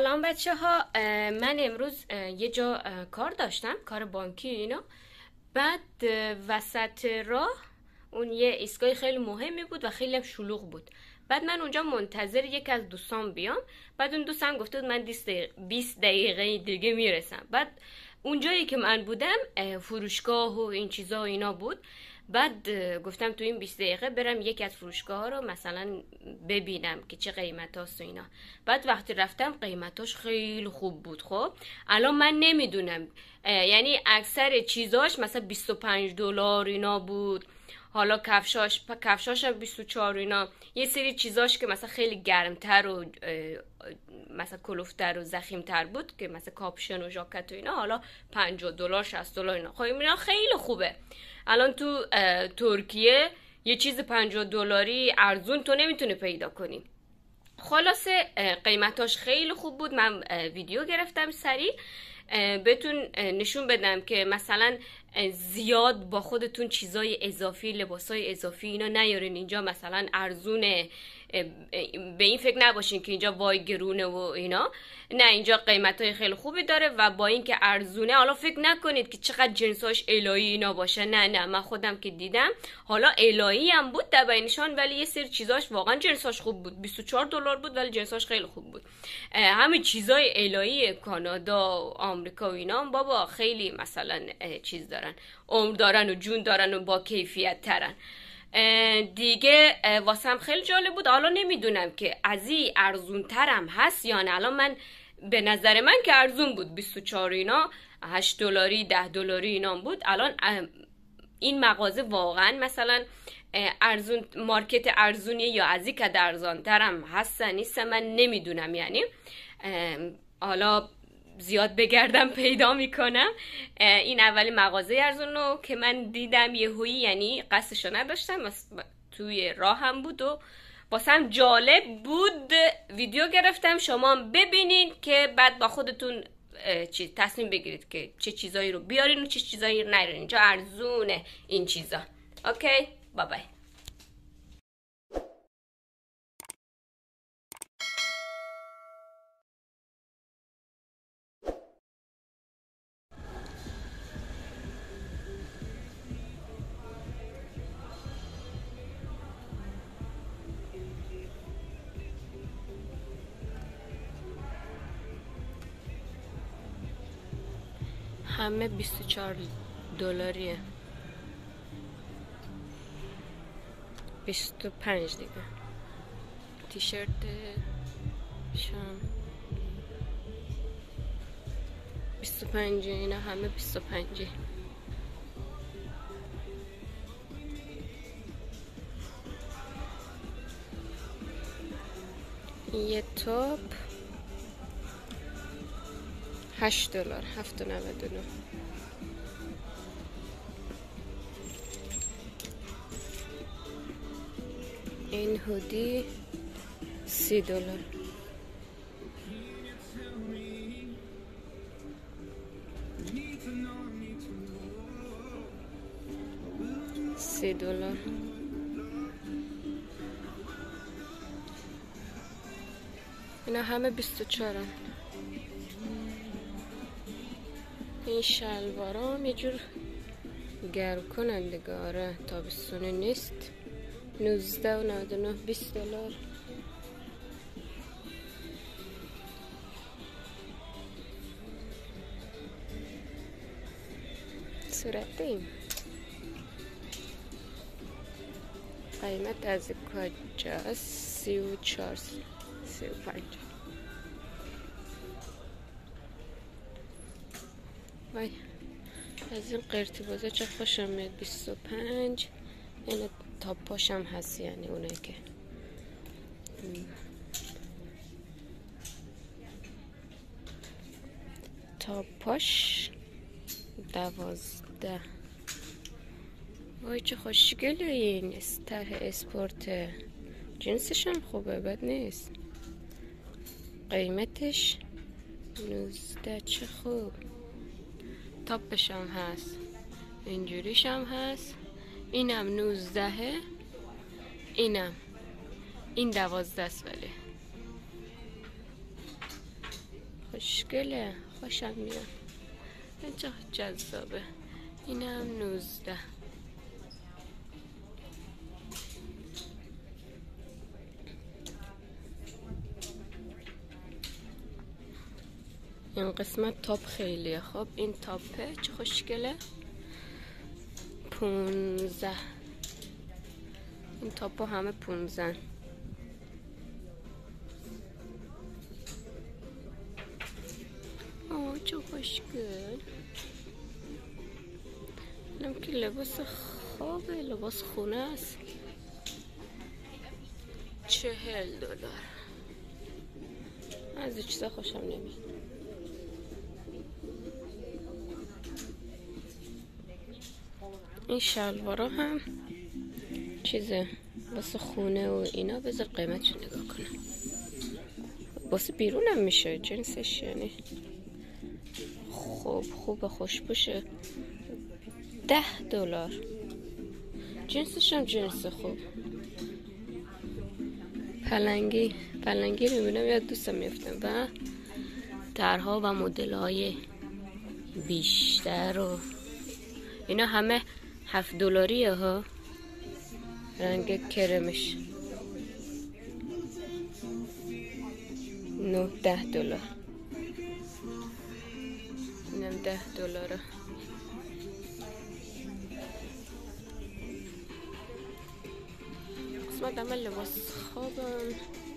سلام بچه ها. من امروز یه جا کار داشتم، کار بانکی اینا. بعد وسط راه اون یه ایستگاه خیلی مهمی بود و خیلی هم شلوغ بود. بعد من اونجا منتظر یک از دوستان بیام. بعد اون دوستم گفته بود من 20 دقیقه دیگه میرسم. بعد اونجایی که من بودم فروشگاه و این چیزا و اینا بود. بعد گفتم تو این 20 دقیقه برم یکی از فروشگاه ها رو مثلا ببینم که چه قیمت هاست و اینا. بعد وقتی رفتم قیمتاش خیلی خوب بود. خب الان من نمیدونم، یعنی اکثر چیزاش مثلا $25 اینا بود. حالا کفشاش هم 24 اینا. یه سری چیزاش که مثلا خیلی گرمتر و مثلا کلوفتر و زخیمتر بود که مثلا کاپشن و ژاکت و اینا، حالا $50 $60 اینا. خب اینا خیلی خوبه. الان تو ترکیه یه چیز $50 ارزون تو نمیتونی پیدا کنی. خلاصه قیمتاش خیلی خوب بود. من ویدیو گرفتم سریع بهتون نشون بدم که مثلا زیاد با خودتون چیزای اضافی، لباسای اضافی اینا نیارین اینجا. مثلا ارزونه، به این فکر نباشین که اینجا وای گرونه و اینا. نه، اینجا قیمتای خیلی خوبی داره و با اینکه ارزونه حالا فکر نکنید که چقدر جنساش الهی اینا باشه. نه من خودم که دیدم حالا الهی هم بود در بینشان، ولی یه سری چیزاش واقعا جنساش خوب بود. $24 بود ولی جنساش خیلی خوب بود. همین چیزای الهی کانادا و آمریکا و اینا بابا خیلی مثلا چیز دارن، عمر دارن و جون دارن و با کیفیت ترن دیگه. واسم خیلی جالب بود. حالا نمیدونم که از این ارزون ترم هست یا نه. الان من به نظر من که ارزون بود. 24 اینا، $8 $10 اینا بود. الان این مغازه واقعا مثلا ارزون، مارکت ارزونیه یا از این که ارزان ترم هستن نیست من نمیدونم. یعنی حالا زیاد بگردم پیدا میکنم. این اولی مغازه ارزونو که من دیدم یهویی، یعنی قصدشو نداشتم، توی راه هم بود و واسم جالب بود. ویدیو گرفتم شما ببینین که بعد با خودتون تصمیم بگیرید که چه چیزایی رو بیارین و چه چیزایی رو نیارین. اینجا ارزونه این چیزا. اوکی، بای بای. همه $24 25 دیگه. تیشرت شام 25 اینا همه 25. یه توپ $8 $7.99. این هودی $30. $30. اینا همه 24. این شلوارام یه جور گرم کننده، آره تابستونه نیست. $19.99 $20. صورت این قیمت از کجاست؟ 34 35. وای از این قرتی بازه چه خوشم میاد. 25. این تاپاش هم هست، یعنی اونه که تاپاش 12. وای چه خوشگله این طرح اسپورت. جنسش هم خوبه، بد نیست. قیمتش 19. چه خوب. تاپش هم هست، اینجوریش هم هست. اینم 19. اینم این 12 است. ولی خوشگله، خوشم میاد. چه جذابه. اینم 19. این قسمت تاپ خیلیه. خب این تاپه چه خوشگله. 15. این تاپ ها همه 15. آه چه خوشگل. اینم که لباس خوابه، لباس خونه است. $40. از این چیزا خوشم نمیاد. این شلوارا هم چیزه واسه خونه و اینا. بذار قیمتشو نگاه کنم. واسه بیرون هم میشه جنسش، یعنی خب خوبه، خوشبوشه. $10. جنسش هم جنس خوب. پلنگی میبینم یاد دوستم میفتم و طرحها و مدل های بیشتر و اینا همه $7 ها. رنگ کرمش 9-10 $. اینم $10. قسمت همه لباس خوابم.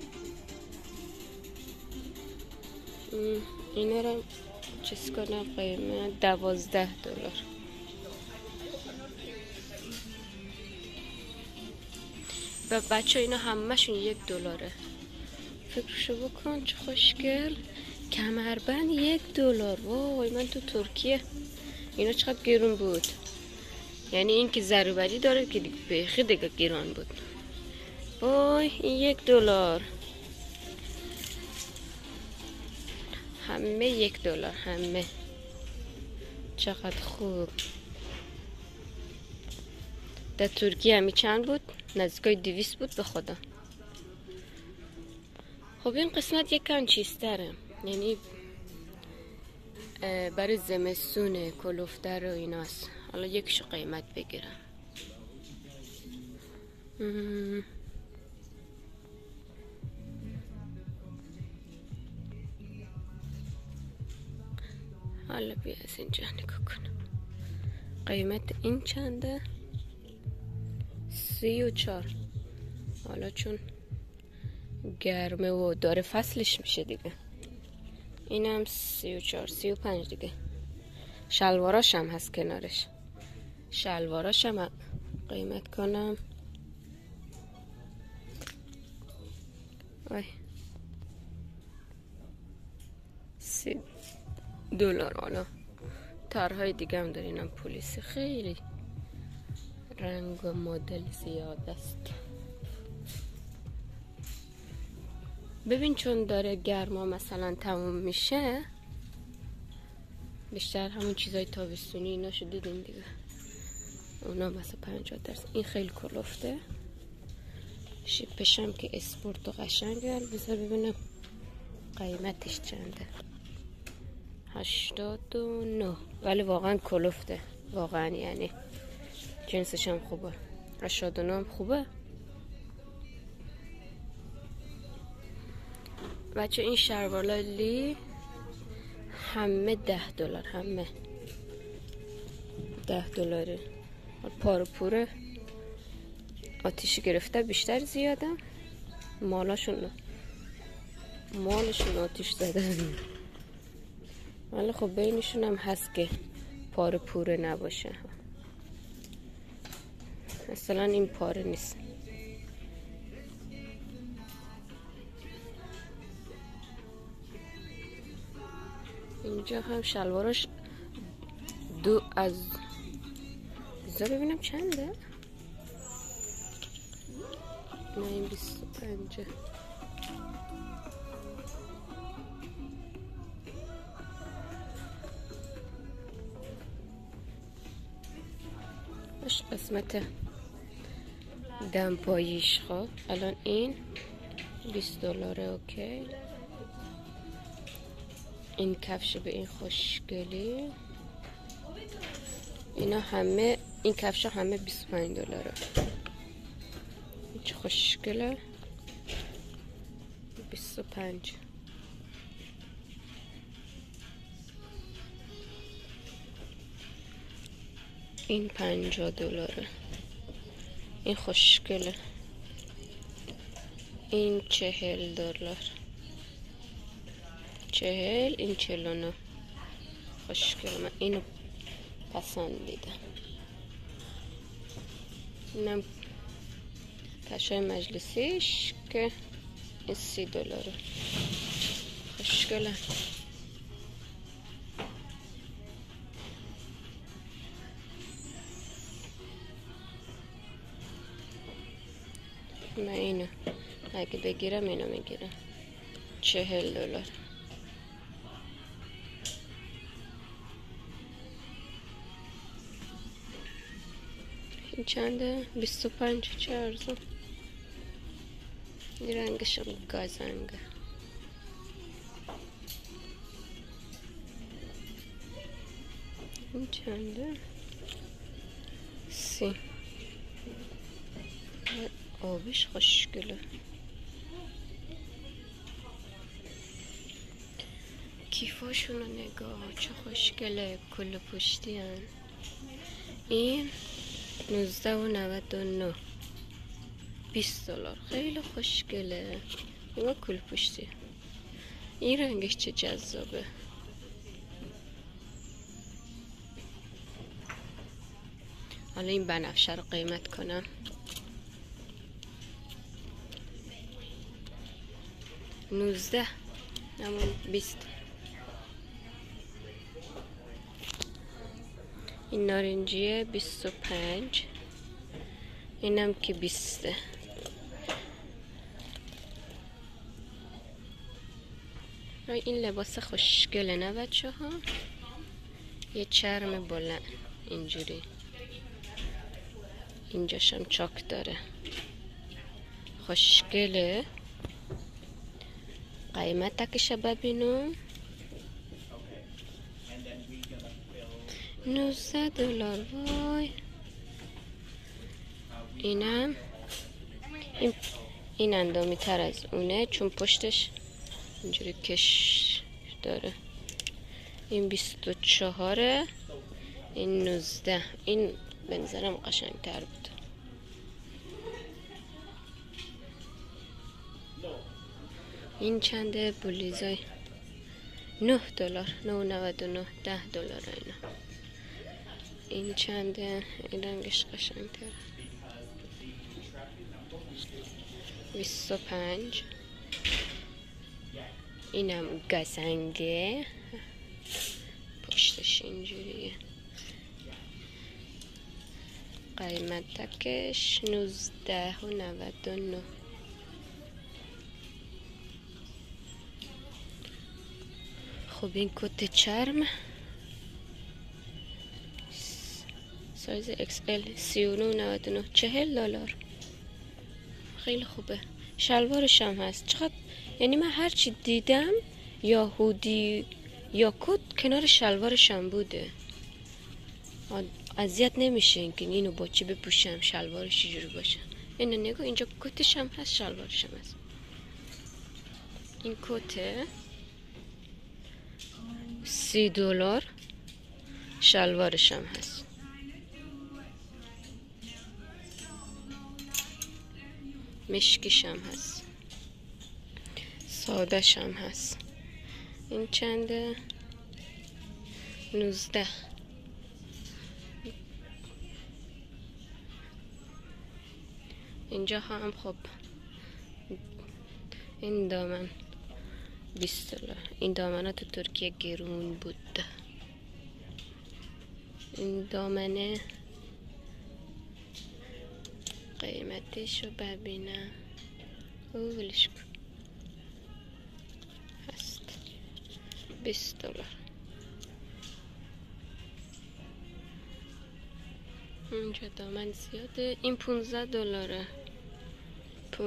اینا رو چیز کنم قیمت $12. و بچه اینا همه‌شون $1. فکرشو بکن چه خوشگل. کمربند $1. وای من تو ترکیه اینا چقدر گرون بود. یعنی این که ضروری داره که بیخی دیگه گران بود. وای این $1. همه $1. همه چقدر خوب. در ترکیه همی چند بود؟ نزدیکای 200 بود به خدا. خب این قسمت یکم چیزتره، یعنی برای زمستون کلوفتر و ایناست. حالا یکشو قیمت بگیرم. حالا بیا از اینجا نگاه کنم. قیمت این چنده؟ 34. حالا چون گرمه و داره فصلش میشه دیگه. اینم 34-35 دیگه. شلواراش هم هست کنارش. شلواراش هم قیمت کنم. وای $30. حالا طرحهای دیگه هم داره. اینم پلیس. خیلی رنگ و مدل زیاد است. ببین چون داره گرما مثلا تموم میشه، بیشتر همون چیزای تابستونی ایناشو دیدین دیگه. اونا مثلا 50%. این خیلی کلفته. شیپش هم که اسپورت و قشنگه. بذار ببینم قیمتش چنده. 89. ولی واقعا کلفته. واقعا یعنی جنسش هم خوبه. 89 هم خوبه. بچه این شلوارای همه $10. همه $10. پارو پوره آتیشی گرفته بیشتر زیاده. مالشون آتیش زده. ولی خب بینشون هم هست که پاره پوره نباشه. مثلا این پاره نیست. اینجا هم شلوارش دو از بذار ببینم چنده. نه این 25. باش قسمت دمپاییش. خب الان این $20. اوکی. این کفش به این خوشگلی. اینا همه، این کفش همه $25. چه خوشگله. 25. این $50. این خوشگله. این $40. 40. این 49. خوشگله. من اینو پسندیدم. اینم کفشای مجلسیش که این $30. خوشگله. من اینو اگه بگیرم اینو میگیرم. $40. این چنده؟ 25. چه ارزون. این رنگشم گازنگه. این چنده؟ 30. آبش خوشگله. کیفاشونو نگاه چه خوشگله. کل پشتی هن. این 19.99. $20. خیلی خوشگله. نگاه کل پشتی. این رنگش چه جذابه. حالا این بنفشه رو قیمت کنم. 19. همون 20. این نارنجیه 25. اینم که 20. این لباس خوشگله نه بچه ها. یه چرم بلند اینجوری. اینجاشم چاک داره. خوشگله. قیمتکش ببینم. $19. وای. اینم این اندامی تر از اونه چون پشتش اینجوری کش داره. این 24. این 19. این به نظرم قشنگ تر بود. این چنده بولیزای $9. 9.99. $10 اینا. این چنده. این رنگش قشنگ تر. 25. اینم گزنگه. پشتش اینجوریه. قیمتکش 19.99. خب این کت چرم سایز XL 39.99. $40. خیلی خوبه. شلوارش هم هست. چقدر یعنی من هرچی دیدم یا هودی یا کت کنار شلوارش هم بوده. اذیت نمیشه اینکه اینو با چی بپوشم شلوارش چجوری باشه. اینو نگاه اینجا کتش هم هست شلوارش هم هست. این کته $30. شلوارش هم هست. مشکیش هم هست. سادش هم هست. این چنده؟ 19. اینجا هم خب این دامن $20. این دامن ها تو ترکیه گرون بود. این دامنه قیمتش رو ببینم. ولش کن. هست $20. اینجا دامن زیاده. این $15.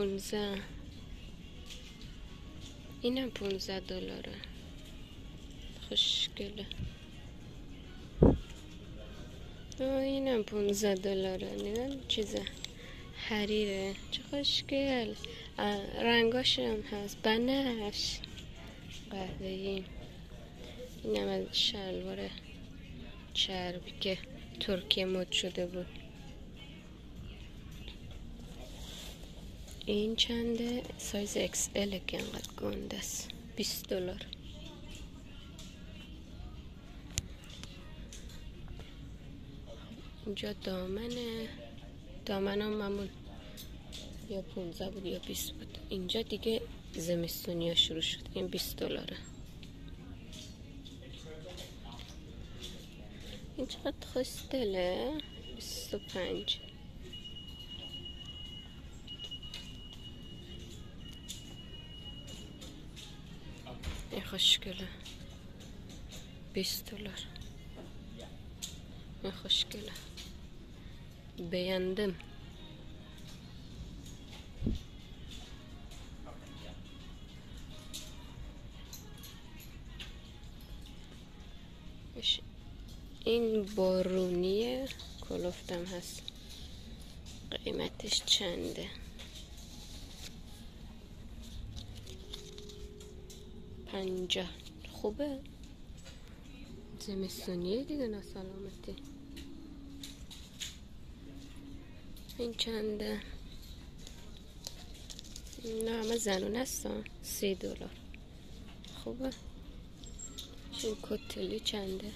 15. اینم $15. خوشگله. اینم $15. نگاه چیزه حریره، چه خوشگل. رنگاش هم هست، بنفش، قهوه‌ای. اینم از شلوار چربی که ترکیه مد شده بود. این چنده؟ سایز XL که انقدر گنده است. $20. اینجا دامن هم معمول یا 15 بود یا 20 بود. اینجا دیگه زمستونی ها شروع شد. این $20. این چقدر خوشگله. 25. این خوشگله. $20. این خوشگله. beğendim. این بارونیه، کلفتم هست. قیمتش چنده؟ 50. خوبه، زمستونیه دیگه، ناسلامتی. این چنده؟ نه همه زنون هستن. $30. خوبه. این کتلی چنده؟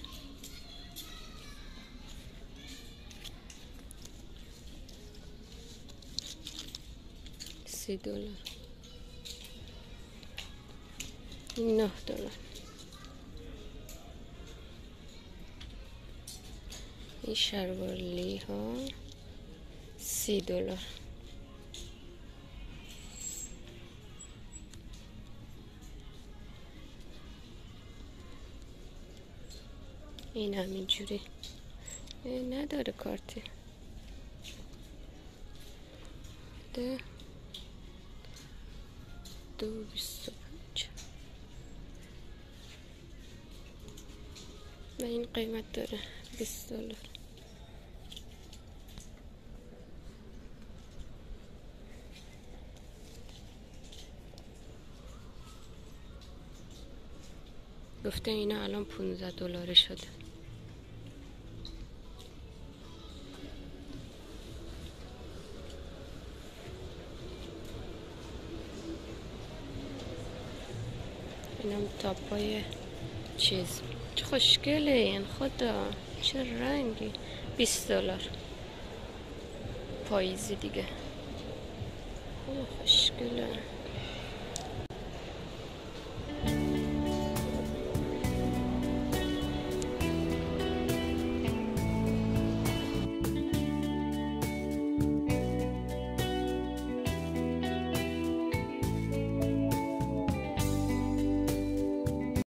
$30. این $9. این شلوارلی ها $30. این همینجوری نداره کارتی. ده 2.25 و این قیمت داره $20. گفته اینا الان $15 شده. اینم تاپای چیز، چه خوشگله این، خدا چه رنگی. $20. پاییزی دیگه. خوشگله.